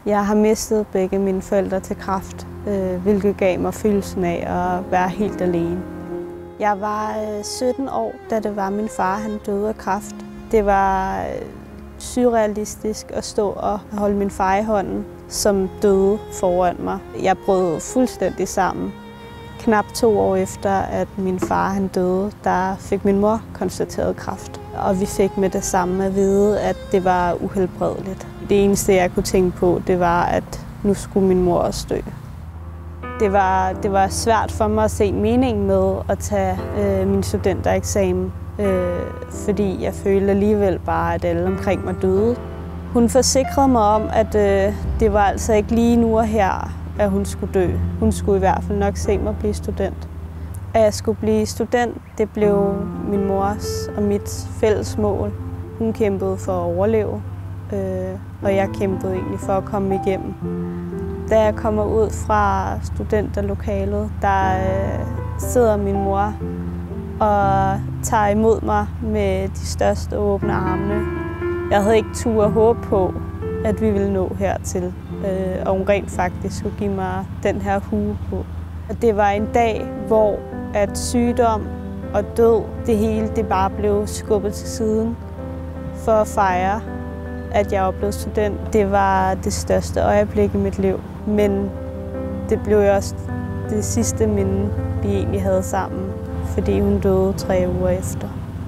Jeg har mistet begge mine forældre til kræft, hvilket gav mig følelsen af at være helt alene. Jeg var 17 år, da det var min far, han døde af kræft. Det var surrealistisk at stå og holde min far i hånden, som døde foran mig. Jeg brød fuldstændig sammen. Knap 2 år efter, at min far han døde, der fik min mor konstateret kræft. Og vi fik med det samme at vide, at det var uhelbredeligt. Det eneste, jeg kunne tænke på, det var, at nu skulle min mor også dø. Det var svært for mig at se meningen med at tage min studentereksamen, fordi jeg følte alligevel bare, at alle omkring mig døde. Hun forsikrede mig om, at det var altså ikke lige nu og her, at hun skulle dø. Hun skulle i hvert fald nok se mig blive student. At jeg skulle blive student, det blev min mors og mit fælles mål. Hun kæmpede for at overleve, og jeg kæmpede egentlig for at komme igennem. Da jeg kommer ud fra studenterlokalet, der sidder min mor og tager imod mig med de største åbne armene. Jeg havde ikke tur at håbe på, at vi ville nå hertil, og hun rent faktisk skulle give mig den her hue på. Og det var en dag, hvor at sygdom og død, det hele det bare blev skubbet til siden for at fejre, at jeg var blevet student. Det var det største øjeblik i mit liv, men det blev jo også det sidste minde, vi egentlig havde sammen, fordi hun døde 3 uger efter.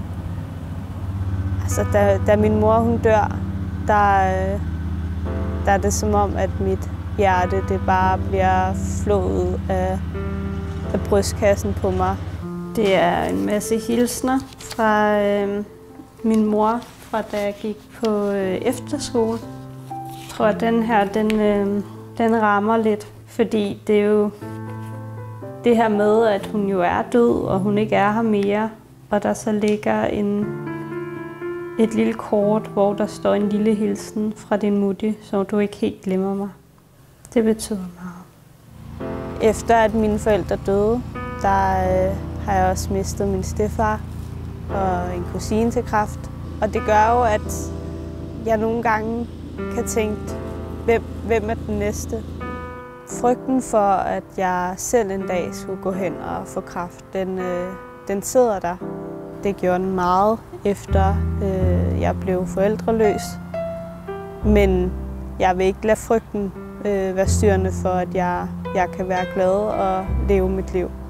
Altså, da min mor hun dør, der er det som om, at mit hjerte det bare bliver flået af brystkassen på mig. Det er en masse hilsner fra min mor, fra da jeg gik på efterskole. Jeg tror, at den her, den rammer lidt, fordi det er jo det her med, at hun jo er død, og hun ikke er her mere, og der så ligger et lille kort, hvor der står en lille hilsen fra din mutti, så du ikke helt glemmer mig. Det betyder meget. Efter at mine forældre døde, der har jeg også mistet min stedfar og en kusine til kræft. Og det gør jo, at jeg nogle gange kan tænke, hvem er den næste? Frygten for, at jeg selv en dag skulle gå hen og få kræft, den sidder der. Det gjorde den meget, efter jeg blev forældreløs. Men jeg vil ikke lade frygten være styrende for, at jeg kan være glad og leve mit liv.